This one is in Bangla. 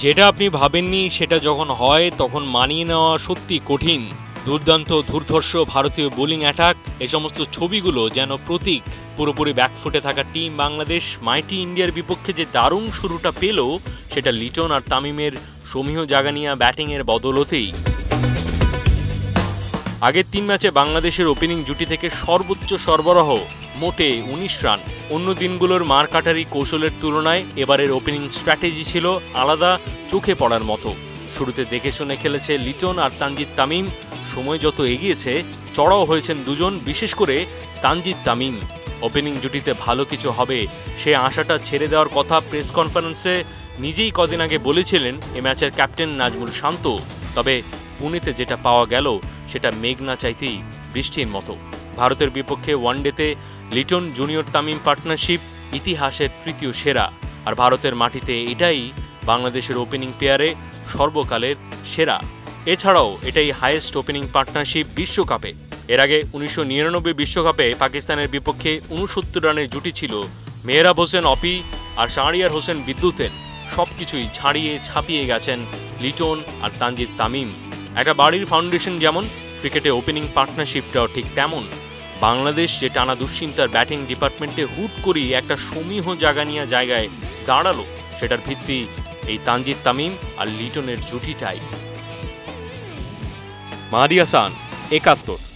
যেটা আপনি ভাবেননি সেটা যখন হয় তখন মানিয়ে নেওয়া সত্যি কঠিন। দুর্দান্ত দুর্ধর্ষ ভারতীয় বোলিং অ্যাটাক, এই সমস্ত ছবিগুলো যেন প্রতীক। পুরোপুরি ব্যাকফুটে থাকা টিম বাংলাদেশ মাইটি ইন্ডিয়ার বিপক্ষে যে দারুণ শুরুটা পেল সেটা লিটন আর তামিমের সমীহ জাগানিয়া ব্যাটিংয়ের বদৌলতেই। আগের 3 ম্যাচে বাংলাদেশের ওপেনিং জুটি থেকে সর্বোচ্চ সরবরাহ মোটে 19 রান। অন্য দিনগুলোর মারকাটারি কৌশলের তুলনায় এবারের ওপেনিং স্ট্র্যাটেজি ছিল আলাদা, চোখে পড়ার মতো। শুরুতে দেখে শুনে খেলেছে লিটন আর তানজিদ তামিম। সময় যত এগিয়েছে চড়াও হয়েছেন দুজন, বিশেষ করে তানজিদ তামিম। ওপেনিং জুটিতে ভালো কিছু হবে সে আশাটা ছেড়ে দেওয়ার কথা প্রেস কনফারেন্সে নিজেই কদিন আগে বলেছিলেন এ ম্যাচের ক্যাপ্টেন নাজমুল শান্ত। তবে পুনেতে যেটা পাওয়া গেল সেটা মেঘ না চাইতেই বৃষ্টির মতো। ভারতের বিপক্ষে ওয়ানডেতে লিটন জুনিয়র তামিম পার্টনারশিপ ইতিহাসের তৃতীয় সেরা, আর ভারতের মাটিতে এটাই বাংলাদেশের ওপেনিং পেয়ারে সর্বকালের সেরা। এছাড়াও এটাই হাইয়েস্ট ওপেনিং পার্টনারশিপ বিশ্বকাপে। এর আগে 1999 বিশ্বকাপে পাকিস্তানের বিপক্ষে 69 রানের জুটি ছিল মেহরাব হোসেন অপি আর শাহরিয়ার হোসেন বিদ্যুতের। সবকিছুই ছাড়িয়ে ছাপিয়ে গেছেন লিটন আর তানজিদ তামিম। একটা বাড়ির ফাউন্ডেশন যেমন, ক্রিকেটে ওপেনিং পার্টনারশিপটাও ঠিক তেমন। বাংলাদেশ যে টানা দুশ্চিন্তার ব্যাটিং ডিপার্টমেন্টে হুট করেই একটা সমীহ জাগানিয়া জায়গায় দাঁড়ালো, সেটার ভিত্তি এই তানজিদ তামিম আর লিটনের জুটিটাই। মাহাদি হাসান, একাত্তর।